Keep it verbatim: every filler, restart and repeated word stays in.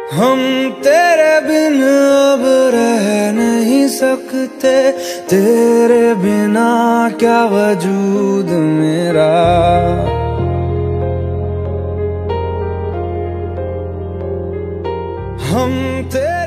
हम तेरे बिन अब रह नहीं सकते, तेरे बिना क्या वजूद मेरा। हम तेरे